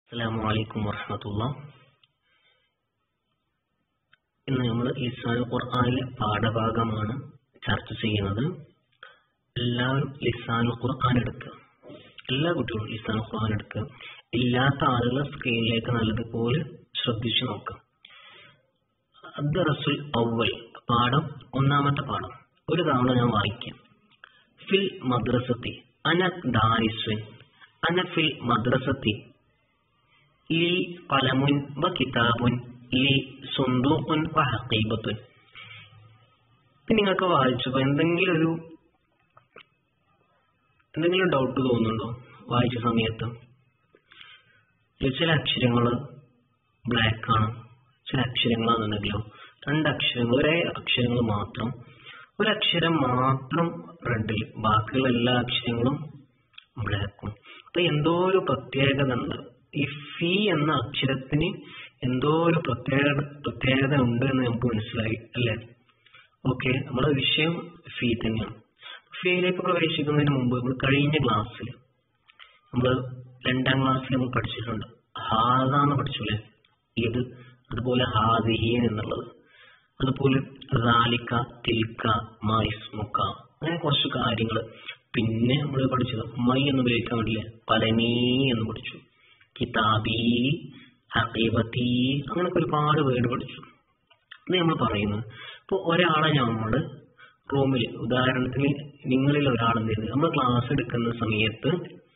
അസ്സലാമുഅലൈക്കും വറഹ്മത്തുള്ളാഹി. ഇന്ന് നമ്മൾ ലിസാനുൽ ഖുർആനിലെ പാഠഭാഗമാണ് ചർച്ച ചെയ്യുന്നത്. എല്ലാവരും ലിസാനുൽ ഖുർആൻ എടുക്കുക. എല്ലാ കുട്ടികളും ലിസാനുൽ ഖുർആൻ എടുക്കുക. ഇല്ലാത്ത ആളുകൾ സ്ക്രീനിലേക്ക് നല്ലതുപോലെ ശ്രദ്ധിച്ചു നോക്കുക. അദ്ദറസുൽ അവ്വൽ പാഠം, ഒന്നാമത്തെ പാഠം ഒരു തവണ ഞാൻ വായിക്കാം. ഫിൽ മദ്രസത്തി അന ദാരിസുൻ അന ഫിൽ മദ്രസത്തി ലി ഖലമുൻ വ കിതാബുൻ ലി സുന്ദൂഖുൻ വ ഹഖീബത്തുൻ. നിങ്ങൾക്ക് വായിച്ചപ്പോൾ എന്തെങ്കിലും ഡൗട്ട് തോന്നുന്നുണ്ടോ? വായിച്ച സമയത്ത് ചില അക്ഷരങ്ങൾ ബ്ലാക്ക് ആണ്, ചില അക്ഷരങ്ങളാണെന്നുണ്ടെങ്കിലോ രണ്ടക്ഷരങ്ങൾ, ഒരേ അക്ഷരങ്ങൾ മാത്രം, ഒരക്ഷരം മാത്രം റെഡിൽ, ബാക്കിയുള്ള എല്ലാ അക്ഷരങ്ങളും ബ്ലാക്കും. അപ്പൊ എന്തോ ഒരു പ്രത്യേകത ഉണ്ട്. ഈ ഫി എന്ന അക്ഷരത്തിന് എന്തോ ഒരു പ്രത്യേകത ഉണ്ട് എന്ന് നമുക്ക് മനസ്സിലായി അല്ലേ? ഓക്കെ, നമ്മുടെ വിഷയം ഫി തന്നെയാണ്. ഫിയിലേക്ക് പ്രവേശിക്കുന്നതിന് മുമ്പ് നമ്മൾ കഴിഞ്ഞ ക്ലാസ്സിൽ നമ്മൾ 2ാം ക്ലാസ്സിൽ നമ്മൾ പഠിച്ചിട്ടുണ്ട്. ഹാദാന്ന് പഠിച്ചല്ലേ, ഇത്, അതുപോലെ ഹാദിഹീൻ എന്നുള്ളത്, അതുപോലെ റാലിക്ക, തിൽക്ക, മായിസ്മുക്ക, അങ്ങനെ കുറച്ച് കാര്യങ്ങൾ. പിന്നെ നമ്മൾ പഠിച്ചത് മൈ എന്ന് ഉപയോഗിക്കാൻ വേണ്ടിയില്ലേ, പലനീ എന്ന് പഠിച്ചു, കിതാബി, ഹഖീബത്തി, അങ്ങനൊക്കെ ഒരുപാട് വേർഡ് പഠിച്ചു. ഇത് നമ്മൾ പറയുന്നത് ഇപ്പോൾ ഒരാളെ നമ്മൾ റൂമിൽ, ഉദാഹരണത്തിന് നിങ്ങളിൽ ഒരാളെന്ത് ചെയ്ത് നമ്മൾ ക്ലാസ് എടുക്കുന്ന സമയത്ത്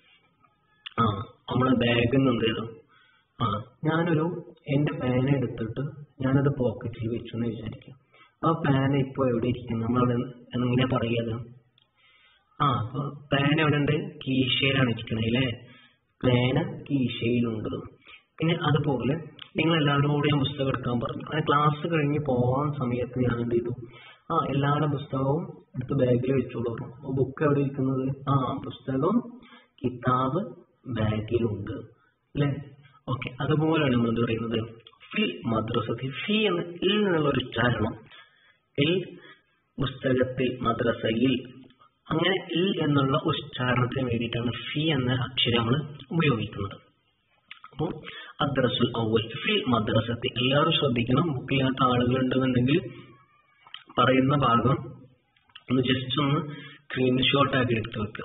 നമ്മളെ ബാഗിൽ നിന്ന് എന്ത് ചെയ്തു, ഞാനൊരു എൻ്റെ പേന എടുത്തിട്ട് ഞാനത് പോക്കറ്റിൽ വെച്ചു എന്ന് വിചാരിക്കും. ആ പേന ഇപ്പോൾ എവിടെ ഇരിക്കുന്നു? നമ്മളവിടെ എങ്ങനെ പറയുക? അപ്പൊ പേന എവിടെ ഉണ്ട്? കീശയിലാണ് ഇരിക്കുന്നത് അല്ലേ? പേന കീശയിലുണ്ട്. പിന്നെ അതുപോലെ നിങ്ങൾ എല്ലാവരോടും ഞാൻ പുസ്തകം എടുക്കാൻ പറഞ്ഞു. ആ ക്ലാസ് കഴിഞ്ഞ് പോകാൻ സമയത്ത് ഞാൻ എന്ത് ചെയ്തു, എല്ലാവരുടെ പുസ്തകവും എടുത്ത് ബാഗിൽ വെച്ചോളൂ. ബുക്ക് എവിടെ ഇരിക്കുന്നത്? പുസ്തകം, കിതാബ് ബാഗിലുണ്ട് അല്ലേ? ഓക്കെ, അതുപോലെയാണ് നമ്മൾ എന്ത് പറയുന്നത്, ഫിൽ മദ്രസത്തിൽ. ഫി എന്ന ഇൽ എന്നുള്ള ഒരു ഉച്ചാരണം, ഇൽ പുസ്തകത്തിൽ, മദ്രസയിൽ, അങ്ങനെ ഇൽ എന്നുള്ള ഉച്ചാരണത്തിന് വേണ്ടിയിട്ടാണ് ഫി എന്ന അക്ഷരം നമ്മൾ ഉപയോഗിക്കുന്നത്. അപ്പോൾ അദ്റസുൽ അവ്വൽ ഫിൽ മദ്രസത്തി. എല്ലാവരും ശ്രദ്ധിക്കണം. ബുക്കില്ലാത്ത ആളുകളുണ്ടെന്നുണ്ടെങ്കിൽ പറയുന്ന ഭാഗം ഒന്ന് ജസ്റ്റ് ഒന്ന് സ്ക്രീൻഷോട്ട് ആക്കി എടുത്ത് വെക്കുക.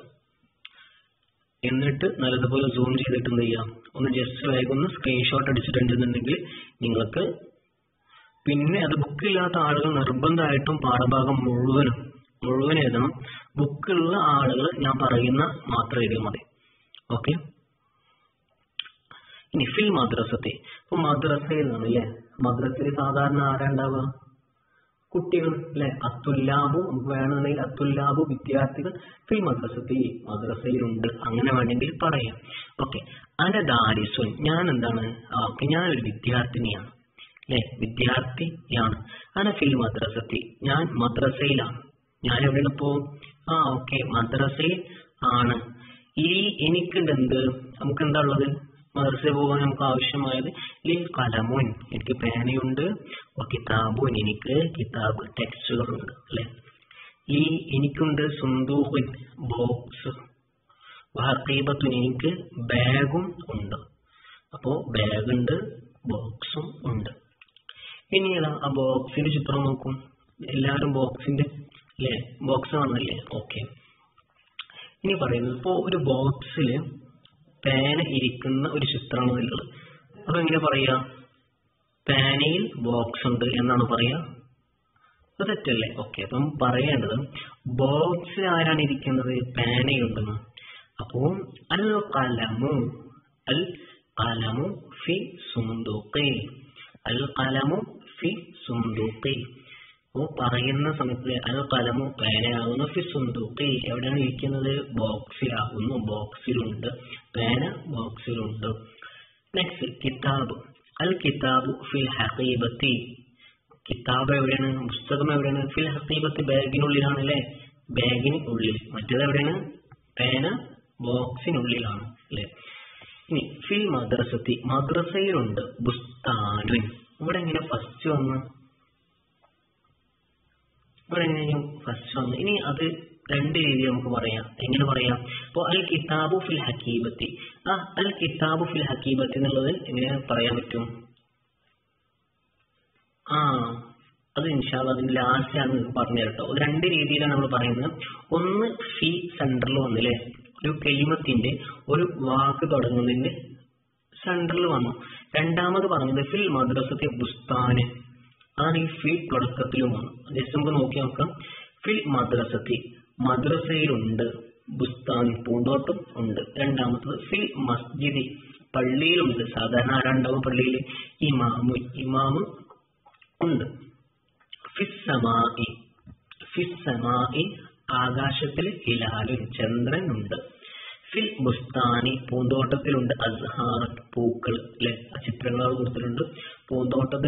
എന്നിട്ട് നല്ലതുപോലെ സൂം ചെയ്തിട്ട് എന്ത് ചെയ്യാം, ഒന്ന് ജസ്റ്റ് വേഗം ഒന്ന് സ്ക്രീൻഷോട്ട് അടിച്ചിട്ടുണ്ടെന്നുണ്ടെങ്കിൽ നിങ്ങൾക്ക് പിന്നെ അത് ബുക്കില്ലാത്ത ആളുകൾ നിർബന്ധമായിട്ടും പാഠഭാഗം മുഴുവൻ എഴുതണം. ബുക്കുള്ള ആളുകൾ ഞാൻ പറയുന്ന മാത്രം എഴുതിയാൽ മതി. ഓക്കെ, ഇനി ഫിൽ മദ്രസത്തെ. ഇപ്പൊ മദ്രസയിൽ നിന്നാണ് അല്ലേ? മദ്രസയിൽ സാധാരണ ആരാ ഉണ്ടാവുക? കുട്ടികൾ അല്ലെ? അത്തുല്ലാബു, നമുക്ക് വേണമെന്നുണ്ടെങ്കിൽ അത്തുല്ലാബു, വിദ്യാർത്ഥികൾ. ഫിൽ മദ്രസത്തെ, മദ്രസയിലുണ്ട്, അങ്ങനെ വേണമെങ്കിൽ പറയാം. ഓക്കെ, അന ദാരിസുൻ, ഞാൻ എന്താണ്? ഓക്കെ, ഞാനൊരു വിദ്യാർത്ഥിനിയാണ് അല്ലെ? വിദ്യാർത്ഥിയാണ്. അന ഫിൽ മദ്രസത്തെ, ഞാൻ മദ്രസയിലാണ്. ഞാൻ എവിടെയാണ് ഇപ്പോ? ഓക്കെ, മദ്രസയിൽ ആണ്. ഈ എനിക്കുണ്ട് എന്ത്? നമുക്ക് എന്താ ഉള്ളത്? മദ്രസയിൽ പോകാൻ നമുക്ക് ആവശ്യമായത് ഈ കലമുൻ, എനിക്ക് പേനയുണ്ട്, കിതാബുൻ, എനിക്ക് കിതാബ് ടെക്സ്റ്റുകളുണ്ട് അല്ലെ? ഈ എനിക്കുണ്ട് സുന്ദൂഖുൻ, ബോക്സ്, ഹഖീബത്തുൻ, എനിക്ക് ബാഗും ഉണ്ട്. അപ്പോ ബാഗുണ്ട്, ബോക്സും ഉണ്ട്. ഇനി ആ ബോക്സിന്റെ ചിത്രം നോക്കും. എല്ലാവരും ബോക്സിന്റെ അല്ലേ, ബോക്സ് വന്നല്ലേ? ഓക്കെ, ഇനി പറയുന്നത് ഇപ്പോ ഒരു ബോക്സില് പേന ഇരിക്കുന്ന ഒരു ചിത്രമാണ് ഉള്ളത്. അപ്പൊ എങ്ങനെ പറയാ? പേനയിൽ ബോക്സ് ഉണ്ട് എന്നാണ് പറയാ? അത് തെറ്റല്ലേ? ഓക്കെ, അപ്പം പറയേണ്ടത് ബോക്സിൽ ആരാണ് ഇരിക്കുന്നത്? പേനയുണ്ടെന്ന്. അപ്പോ അൽ ഖലമു, അൽ ഖലമു ഫി സുന്ദൂഖി, അൽ ഖലമു ഫി സുന്ദൂഖി. അപ്പോ പറയുന്ന സമയത്ത് അൽ ഖലമു പേനയാകുന്നു, ഫി സുന്ദൂഖി എവിടെയാണ് ഇരിക്കുന്നത്? ബോക്സിലാകുന്നു, ബോക്സിലുണ്ട്, പേന ബോക്സിലുണ്ട്. നെക്സ്റ്റ് കിതാബ്, അൽ കിതാബു ഫിൽ ഹഖീബത്തി, കിതാബ് എവിടെയാണ്? പുസ്തകം എവിടെയാണ്? ഫിൽ ഹഖീബത്തി, ബാഗിനുള്ളിലാണ് അല്ലെ? ബാഗിന് ഉള്ളിൽ. മറ്റേത് എവിടെയാണ്? പേന ബോക്സിനുള്ളിലാണ് അല്ലെ? ഇനി ഫിൽ മദ്രസത്തി, മദ്രസയിലുണ്ട്, ബുസ്താനുൻ. ഇവിടെ എങ്ങനെ ഫസ്റ്റ് വന്നു? ഇവിടെ എങ്ങനെയും ഫസ്റ്റ് വന്നു. ഇനി അത് രണ്ട് രീതി നമുക്ക് പറയാം. എങ്ങനെ പറയാം? ഇപ്പോൾ അൽ കിതാബു ഫിൽ ഹക്കീബത്തി, അൽ കിതാബു ഫിൽ ഹക്കീബത്തി എന്നുള്ളത് എങ്ങനെ പറയാൻ പറ്റും? അത് ഇൻഷാ അല്ലാഹ് അതിന്റെ ലാസ്റ്റ് ആണ് പറഞ്ഞു കേട്ടോ. രണ്ട് രീതിയിലാണ് നമ്മൾ പറയുന്നത്. ഒന്ന് ഫി സെന്ററിൽ വന്നില്ലേ, ഒരു കലിമത്തിന്റെ ഒരു വാക്ക് തുടങ്ങുന്നതിന്റെ സെന്ററിൽ വന്നു. രണ്ടാമത് പറഞ്ഞത് ഫിൽ മദ്രസത്തെ ബുസ്താന്, അതാണ് ഈ ഫി തുടക്കത്തിലും വന്നു. ജസ്റ്റ് നമുക്ക് നോക്കി നോക്കാം. ഫിൽ മദ്രസത്തി, മദ്രസയിലുണ്ട്, ബുസ്താൻ പൂന്തോട്ടം ഉണ്ട്. രണ്ടാമത്തത് ഫിൽ മസ്ജിദി, പള്ളിയിലുണ്ട്. സാധാരണ ആരാണ്ടാവും പള്ളിയിൽ? ഇമാമ് ഉണ്ട്. ഫിസ്സമായി, ഫിസ്സമായി ആകാശത്തിൽ ഹിലാലുൻ, ചന്ദ്രൻ ഉണ്ട്. ഫിൽ ബുസ്താനി, പൂന്തോട്ടത്തിലുണ്ട്. അസ്ഹാർ, പൂക്കൾ അല്ലെ, ആ ചിത്രങ്ങൾ കൊടുത്തിട്ടുണ്ട്. പൂന്തോട്ടത്തിൽ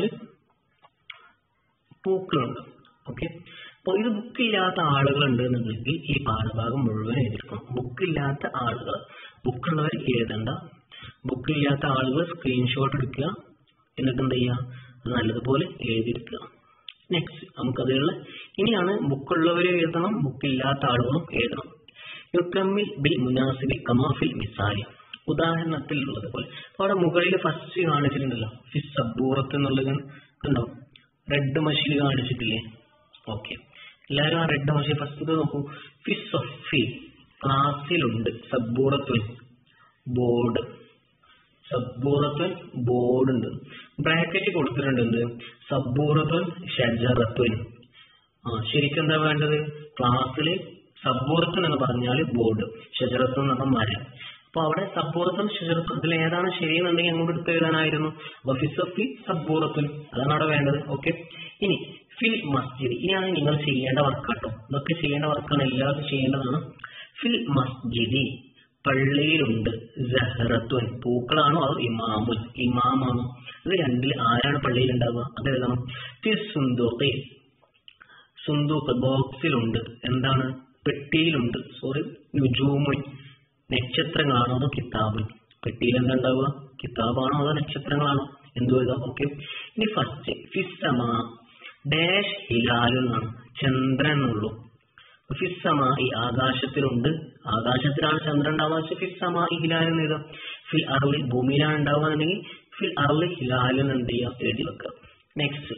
പൂക്കളുണ്ട്. ഓക്കെ, അപ്പൊ ഇത് ബുക്കില്ലാത്ത ആളുകൾ ഉണ്ട് എന്നുണ്ടെങ്കിൽ ഈ പാഠഭാഗം മുഴുവൻ എഴുതിയിരിക്കണം. ബുക്കില്ലാത്ത ആളുകൾ, ബുക്കുള്ളവർ എഴുതണ്ട. ബുക്കില്ലാത്ത ആളുകൾ സ്ക്രീൻഷോട്ട് എടുക്കുക, എന്നിട്ട് എന്ത് ചെയ്യുക, അത് നല്ലതുപോലെ എഴുതിയെടുക്കുക. നെക്സ്റ്റ് നമുക്കതിലുള്ള ഇനിയാണ് ബുക്കുള്ളവർ എഴുതണം, ബുക്കില്ലാത്ത ആളുകളും എഴുതണം. യുക്കമ്മിൽ ബിൽ മുനാസിബി കമാ ഫിൽ മിസാലി, ഉദാഹരണത്തിൽ ഉള്ളതുപോലെ. അപ്പൊ അവിടെ മുകളിൽ ഫസ്റ്റ് കാണിച്ചിട്ടുണ്ടല്ലോ ഫിസ് സബ്ബൂറത്ത് എന്നുള്ളത് കണ്ടോ, റെഡ് മഷിൽ കാണിച്ചിട്ടില്ലേ? ഓക്കെ, എല്ലാവരും ആ റെഡ് മഷി ഫസ്റ്റ് നോക്കൂ. ഫിസ് സൊഫി, ക്ലാസ്സിലുണ്ട്. സബ്ബൂറത്തുൻ, ബോർഡ്. സബ്ബൂറത്തുൻ, ബോർഡ് ഉണ്ട്. ബ്രാക്കറ്റ് കൊടുത്തിട്ടുണ്ട്. സബ്ബൂറത്തുൻ ഷജറത്തുൻ. ശരിക്കും എന്താ വേണ്ടത്? ക്ലാസ്സിൽ സബ്ബൂറത്തുൻ എന്ന് പറഞ്ഞാൽ ബോർഡ്, ഷജറത്തുൻ എന്ന് പറഞ്ഞാൽ മരം. അപ്പൊ അവിടെ സബ്ബൂറത്തുൻ ഷജറത്തുൻ, അതിൽ ഏതാണ് ശരിയെന്നുണ്ടെങ്കിൽ അങ്ങോട്ട് എടുത്ത് എഴുതാനായിരുന്നു. ഫിസഫി സബ്ബൂറത്തുൻ, അതാണ് അവിടെ വേണ്ടത്. ഓക്കെ, ഇനി ഫിൽ മസ്ജിദ്, ഇനിയാണ് നിങ്ങൾ ചെയ്യേണ്ട വർക്കാട്ടോ. ഇതൊക്കെ ചെയ്യേണ്ട വർക്കാണ്, എല്ലാവരും ചെയ്യേണ്ടതാണ്. ഫിൽ മസ്ജിദി, പള്ളിയിലുണ്ട്. സഹറത്തുൻ, പൂക്കളാണോ അതോ ഇമാമുൻ, ഇമാമാണോ? ഇത് രണ്ടിൽ ആരാണ് പള്ളിയിൽ ഉണ്ടാവുക അത് എഴുതണം. ഫിൽ സുന്ദൂഖി, സുന്ദൂഖ് ബോക്സിലുണ്ട്. എന്താണ്? പെട്ടിയിലുണ്ട്. സോറി, നുജൂമുൻ, നക്ഷത്രങ്ങളാണോ അതോ കിതാബുൻ? പെട്ടിയിൽ എന്താ ഉണ്ടാവുക? കിതാബാണോ അതോ നക്ഷത്രങ്ങളാണോ? എന്തു എഴുതാം? ഓക്കെ, ഇനി ഫസ്റ്റ് ഫിസ്സമാ ഡാഷ് ഹിലാലു എന്നാണ്, ചന്ദ്രൻ എന്നുള്ളൂ. ഫിസ്സമായി ആകാശത്തിലുണ്ട്, ആകാശത്തിലാണ് ചന്ദ്രൻ ഉണ്ടാവുക. ഫിസ്സമായി ഹിലാലു എന്ന് എഴുതാം. ഫിൽ അർളി ഭൂമിയിലാണ് ഉണ്ടാവുക എന്നുണ്ടെങ്കിൽ ഫിൽ അർളി ഹിലാലു എന്ന് എന്ത് ചെയ്യാം? എഴുതി വെക്കാം. നെക്സ്റ്റ്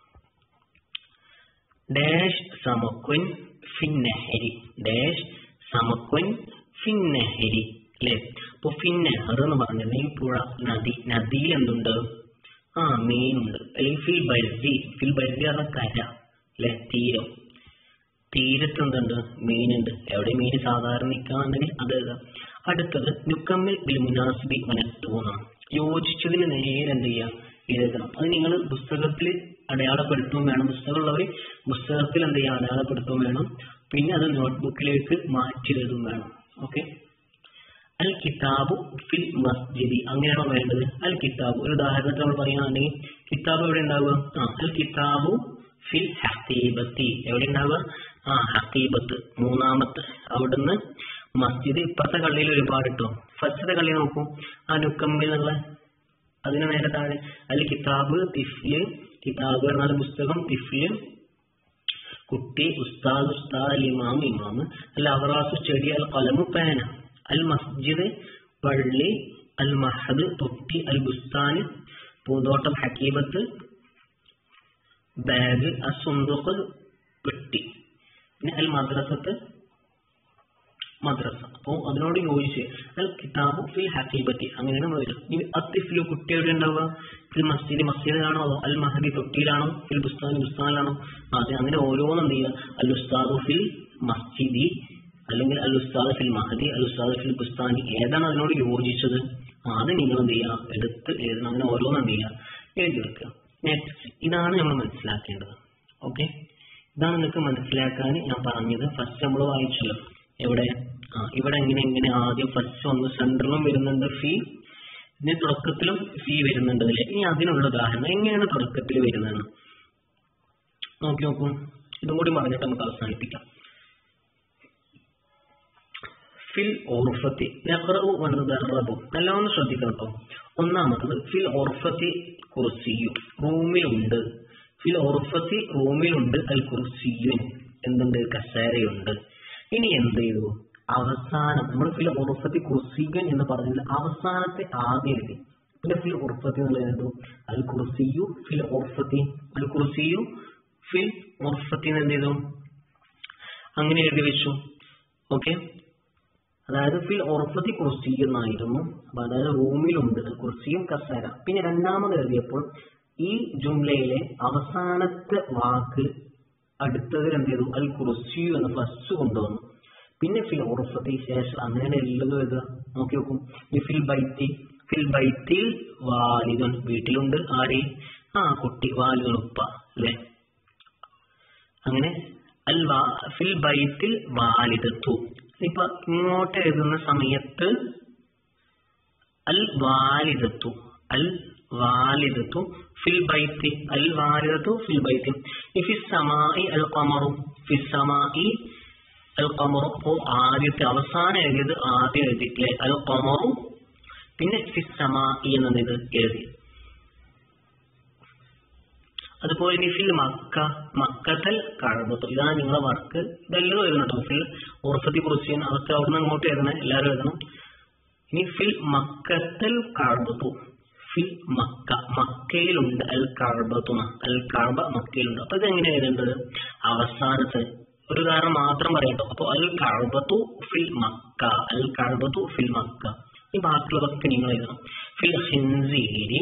ഡാഷ് സമക്കുൻ ഫിന്നഹരി, ഡാഷ് സമക്കുൻ ഫിന്നഹരി അല്ലെ. അപ്പൊ ഫിന്നഹർ എന്ന് പറഞ്ഞിട്ടുണ്ടെങ്കിൽ പുഴ, നദി. നദിയിൽ എന്തുണ്ട്? മീനുണ്ട്. അല്ലെങ്കിൽ ഫിൽ ബർദി, ഫിൽ ബർദി പറഞ്ഞ കര അല്ലെ, തീരം. തീരത്ത് എന്തുണ്ട്? മീനുണ്ട്. എവിടെ മീൻ സാധാരണ നിൽക്കാന്നുണ്ടെങ്കിൽ അത് എഴുതാം. അടുത്തത് നുക്കമ്മിൽ ബിൽ മുനാസിബി വനത്തൂന്നാണ്, യോജിച്ചതിന് നേരെ എന്ത് ചെയ്യാം? എഴുതണം. അത് നിങ്ങൾ പുസ്തകത്തിൽ അടയാളപ്പെടുത്തുകയും വേണം. പുസ്തകമുള്ളവർ പുസ്തകത്തിൽ എന്ത് ചെയ്യാം? അടയാളപ്പെടുത്തുകയും വേണം. പിന്നെ അത് നോട്ട്ബുക്കിലേക്ക് മാറ്റി എഴുതുകയും വേണം. ഓക്കെ, അൽ കിതാബു ഫിൽ മസ്ജിദി, അങ്ങനെയാണോ വേണ്ടത്? അൽ കിതാബു, ഒരു ഉദാഹരണത്തിൽ നമ്മൾ പറയുകയാണെങ്കിൽ കിതാബ് എവിടെ ഉണ്ടാവുക? അൽ കിതാബു ഫിൽ ഹഖീബത്തി, എവിടെ ഉണ്ടാവുക? ഹഖീബത്ത്, മൂന്നാമത്തെ. അവിടുന്ന് മസ്ജിദ്, ഇപ്പുറത്തെ കള്ളിയിൽ ഒരുപാട് ഇട്ടോ. ഫസ്റ്റത്തെ കള്ളി നോക്കൂ, നുക്കമ്മിൽ എന്നുള്ള അതിന് നേരെ താഴെ അൽ കിതാബ് തിഫ്ല്, കിതാബ് എന്നാൽ പുസ്തകം, തിഫ്ല് കുട്ടി, ഉസ്താദ് ഉസ്താദ്, അൽ ഇമാം ഇമാം, അൽ അവറാസ് ചെടി, അൽ ഖലമു പേന, അൽ മസ്ജിദ് പള്ളി, അൽ മഹദ് തൊട്ടി, അൽ ബുസ്താൻ പൂന്തോട്ടം, ഹക്കീബത്ത് ബാഗ്, അസുന്ദുഖ് പെട്ടി, പിന്നെ അൽ മദ്രസത്ത് മദ്രസ. അപ്പോ അതിനോട് യോജിച്ച് അൽ കിതാബു ഫിൽ ഹഖീബത്തി, അങ്ങനെയാണ് വരും. ഇനി അത്തിഫിലു കുട്ടി എവിടെ ഉണ്ടാവുക? ഫിൽ മസ്ജിദ് മസ്ജിദിലാണോ അതോ അൽ മഹദി തൊട്ടിയിലാണോ? ഫിൽ ബുസ്താനി ബുസ്താനിലാണോ? അതെ, അങ്ങനെ ഓരോന്നും എന്ത് ചെയ്യുക? അൽ ഉസ്താദു ഫിൽ മസ്ജിദി, അല്ലെങ്കിൽ അൽ ഉസ്താദ് ഫിൽ മഹദി, അൽ ഉസ്താദ് ഫിൽ ബുസ്താനി, ഏതാണ് അതിനോട് യോജിച്ചത് അത് നിങ്ങൾ എന്ത് ചെയ്യുക? എടുത്ത് എഴുതണം. അങ്ങനെ ഓരോന്നും എന്ത് ചെയ്യുക? എഴുതിയെടുക്കുക. നെക്സ്റ്റ് ഇതാണ് നമ്മൾ മനസ്സിലാക്കേണ്ടത്. ഓക്കെ, ഇതാണ് നിങ്ങൾക്ക് മനസ്സിലാക്കാൻ ഞാൻ പറഞ്ഞത്. ഫസ്റ്റ് നമ്മൾ വായിച്ചല്ലോ എവിടെ? ഇവിടെ എങ്ങനെ ആദ്യം ഫസ്റ്റ് ഒന്ന് സെൻട്രലും വരുന്നുണ്ട് ഫീ, ഇതിന് തുടക്കത്തിലും ഫീ വരുന്നുണ്ട് അല്ലേ? ഇനി അതിനുള്ള ഉദാഹരണം എങ്ങനെയാണ് തുടക്കത്തിൽ വരുന്നത് നോക്കി നോക്കൂ. ഇതും കൂടി പറഞ്ഞിട്ട് നമുക്ക് അവസാനിപ്പിക്കാം. ഫിൽ ഓർഫത്തി യഖറഉ വനദറബു, നല്ലോണം ശ്രദ്ധിക്കണം കേട്ടോ. ഒന്നാമത്തത് ഫിൽ ഓർഫത്തി കുർസിയു, റൂമിലുണ്ട്. ഫിൽ ഓർഫത്തി റൂമിലുണ്ട്. അൽ കുർസിയുൻ എന്തുണ്ട്? കസേരയുണ്ട്. ഇനി എന്ത് ചെയ്തു? അവസാനം നമ്മൾ ഫിൽ ഉർഫത്തി കുർസിയൻ എന്ന് പറഞ്ഞാൽ അവസാനത്തെ ആദ്യം എഴുതി. പിന്നെ ഫിൽ ഉർഫത്തി എന്നുള്ള എഴുതും അൽ കുർസിയു ഫിൽ ഉർഫത്തി, അൽ കുർസിയു ഫിൽ ഉർഫത്തി എന്ന് എന്ത് ചെയ്തു? അങ്ങനെ എഴുതി വെച്ചു. ഓക്കെ, അതായത് ഫിൽ ഉർഫത്തി കുർസി എന്നായിരുന്നു. അപ്പൊ അതായത് റൂമിലുണ്ട് കുർസിയും കസേര. പിന്നെ രണ്ടാമത് എഴുതിയപ്പോൾ ഈ ജുംലയിലെ അവസാനത്തെ വാക്ക് അടുത്തതിൽ എന്ത് ചെയ്തു? അൽ കുർസിയു എന്ന ഫസ്റ്റ് കൊണ്ടുവന്നു. പിന്നെ ഫിൽ ഉർഫത്തി ശേഷം അങ്ങനെ എല്ലാം എഴുതുക. നോക്കി നോക്കും. ഈ ഫിൽ ബൈത്തി, ഫിൽ ബൈത്തിൽ വാലിദുൻ, വീട്ടിലുണ്ട് ആര്? കുട്ടി, വാലിദുൻ ഉപ്പ അല്ലെ. അങ്ങനെ ഫിൽ ബൈത്തിൽ വാലിദത്തു. ഇപ്പൊ ഇങ്ങോട്ട് എഴുതുന്ന സമയത്ത് അൽ വാലിദത്തു, അൽ വാലിദത്തു ഫിൽ ബൈത്തി, അൽ വാലിദത്തു ഫിൽ ബൈത്തി. ഫിസ് സമായി അൽ ഖമറു, ഫിസ് സമായി അൽ ഖമറു. അപ്പോ ആദ്യത്തെ അവസാനം എഴുതിയത് ആദ്യം എഴുതിയിട്ടില്ലേ? അൽ ഖമറു. പിന്നെ ഫിസ് സമായി എന്നത് ഇത് എഴുതി. അതുപോലെ ഇനി ഫിൽ മക്ക, മക്കത്തൽ കഅബത്തു. ഇതാണ് നിങ്ങളെ വർക്ക്. ഇതെല്ലാം എഴുതണം കേട്ടോ. ഫിൽ ഉർഫത്തി കുർസിയൻ അതൊക്കെ അവിടുന്ന് അങ്ങോട്ട് എഴുതണം, എല്ലാവരും എഴുതണം. ഇനി ഫിൽ മക്കത്തൽ കഅബത്തു, ഫിൽ മക്ക, മക്കയിലുണ്ട് അൽ കഅബത്തു, അൽ കഅബ മക്കയിലുണ്ട്. അപ്പൊ ഇതെങ്ങനെ എഴുതേണ്ടത്? അവസാനത്തെ ഒരു കാരണം മാത്രം പറയട്ടോ. അപ്പൊ അൽ കഅബത്തു ഫിൽ മക്ക, അൽ കഅബത്തു ഫിൽ മക്ക. ഈ ബാക്കിയുള്ളതൊക്കെ നിങ്ങൾ എഴുതണം. ഫിൽ ഖിൻസീരി,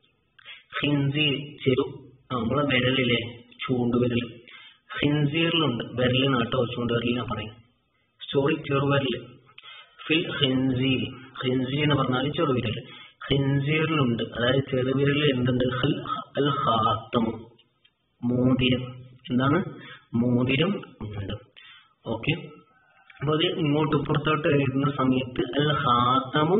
ഖിൻസീർ ചെറു നമ്മളെ വിരലിലെ ചൂണ്ടുവിരൽ, ഖിൻസീറിലുണ്ട്. വിരല് നാട്ടോ ചൂണ്ടുവിരലിനാ പറയും, സോറി ചെറുവിരല്. ഫിൽ ഖിൻസീരി, ഖിൻസീർ എന്ന് പറഞ്ഞാൽ ചെറുവിരൽ. ഖിൻസീറിലുണ്ട്, അതായത് ചെറുവിരലിൽ എന്തുണ്ട്? അൽ ഖാത്തമു, മോതിരം. എന്താണ്? മോതിരം ഉണ്ട്. ഓക്കെ, അപ്പൊ അത് ഇങ്ങോട്ട് പുറത്തോട്ട് എഴുതുന്ന സമയത്ത് അൽ ഖാത്തമു,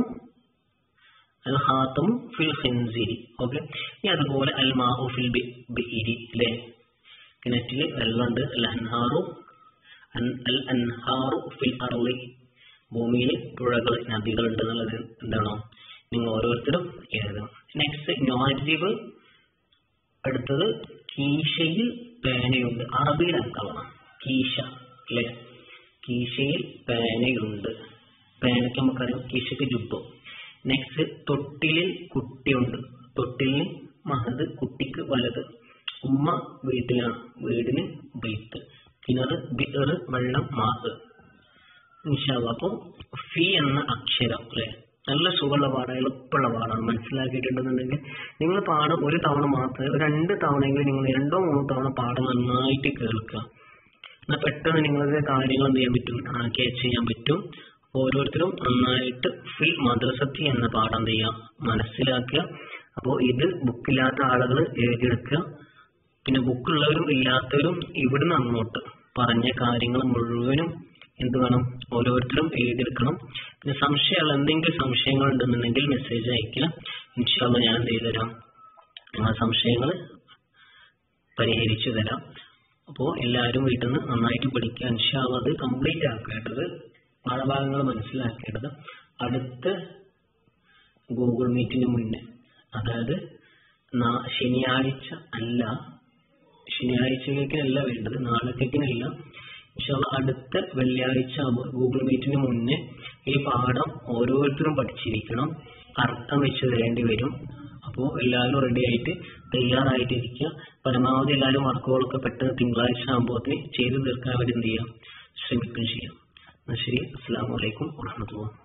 അൽ ഖാത്തമു ഫിൽ ഖിൻസീരി. ഓക്കെ, ഇനി അതുപോലെ അൽ മാഉ ഫിൽ ബിഇരി അല്ലെ, കിണറ്റില് വെള്ളമുണ്ട്. അൽ അൻഹാറു, അൽ അൻഹാറു ഫിൽ അർളി, ഭൂമിയിൽ പുഴകൾ നദികൾ ഉണ്ട് എന്നുള്ളത് എന്താണോ നിങ്ങൾ ഓരോരുത്തരും എഴുതണം. നെക്സ്റ്റ് നോജീബ്. അടുത്തത് കീശയിൽ പേനയുണ്ട്. അറബിയിൽ എന്താവണം? കീശ അല്ലെ, കീശയിൽ പേനയുണ്ട്. പേനയ്ക്ക് നമുക്കറിയാം കീശയ്ക്ക് ജുബ്ബ്. നെക്സ്റ്റ് തൊട്ടിലിൽ കുട്ടിയുണ്ട്. തൊട്ടിലിന് മഹദ്, കുട്ടിക്ക് വലത്. ഉമ്മ വീട്ടിലാണ്, വീടിന് ബൈത്ത്. കിണറ് ബിർ, വെള്ളം മാസ്. ഇൻഷാ അല്ലാഹ്. അപ്പൊ ഫി എന്ന അക്ഷരം അല്ലെ നല്ല സുഖമുള്ള പാഠം, എളുപ്പമുള്ള പാഠമാണ്. മനസ്സിലാക്കിയിട്ടുണ്ടെന്നുണ്ടെങ്കിൽ നിങ്ങൾ പാഠം ഒരു തവണ മാത്രമേ, 2 തവണയെങ്കിലും നിങ്ങൾ 2 3 തവണ പാഠം നന്നായിട്ട് കേൾക്കുക. എന്നാൽ പെട്ടെന്ന് നിങ്ങളുടെ കാര്യങ്ങൾ എന്ത് ചെയ്യാൻ പറ്റും? ക്യാച്ച് ചെയ്യാൻ പറ്റും. ഓരോരുത്തരും നന്നായിട്ട് ഫിൽ മദ്രസത്തി എന്ന പാഠം എന്ത് ചെയ്യുക? മനസ്സിലാക്കുക. അപ്പോൾ ഇത് ബുക്കില്ലാത്ത ആളുകൾ എഴുതിയെടുക്കുക. പിന്നെ ബുക്കുള്ളവരും ഇല്ലാത്തവരും ഇവിടുന്ന് അങ്ങോട്ട് പറഞ്ഞ കാര്യങ്ങൾ മുഴുവനും എന്ത് വേണം? ഓരോരുത്തരും എഴുതിയെടുക്കണം. പിന്നെ സംശയമുള്ള എന്തെങ്കിലും സംശയങ്ങൾ ഉണ്ടെന്നുണ്ടെങ്കിൽ മെസ്സേജ് അയക്കുക. ഇൻഷാ അല്ലാഹ് ഞാൻ എന്ത് ചെയ്തു തരാം? നിങ്ങളുടെ സംശയങ്ങൾ പരിഹരിച്ചു തരാം. അപ്പോൾ എല്ലാവരും വീട്ടിൽ നിന്ന് നന്നായിട്ട് പഠിക്കുക. ഇൻഷാ അല്ലാഹ് അത് കംപ്ലീറ്റ് ആക്കേണ്ടത്, പാഠഭാഗങ്ങൾ മനസ്സിലാക്കേണ്ടത് അടുത്ത ഗൂഗിൾ മീറ്റിന് മുന്നേ, അതായത് ശനിയാഴ്ച അല്ല, ശനിയാഴ്ചക്കേക്കല്ല വേണ്ടത്, നാളത്തേക്കിനല്ല. ഇൻഷാ അല്ലാഹ് അടുത്ത വെള്ളിയാഴ്ച ഗൂഗിൾ മീറ്റിന് മുന്നേ ഈ പാഠം ഓരോരുത്തരും പഠിച്ചിരിക്കണം. അർത്ഥം വെച്ച് തരേണ്ടി വരും. അപ്പോൾ എല്ലാവരും റെഡി ആയിട്ട് തയ്യാറായിട്ടിരിക്കുക. പരമാവധി എല്ലാവരും വർക്കുകളൊക്കെ പെട്ടെന്ന് തിങ്കളാഴ്ച ആകുമ്പോഴത്തേക്ക് ചെയ്തു തീർക്കാൻ വേണ്ടി എന്ത് ചെയ്യാം? ശ്രമിക്കുകയും ചെയ്യാം. ശരി, അസ്സലാമു അലൈക്കും വറഹ്മത്തുള്ളാഹി.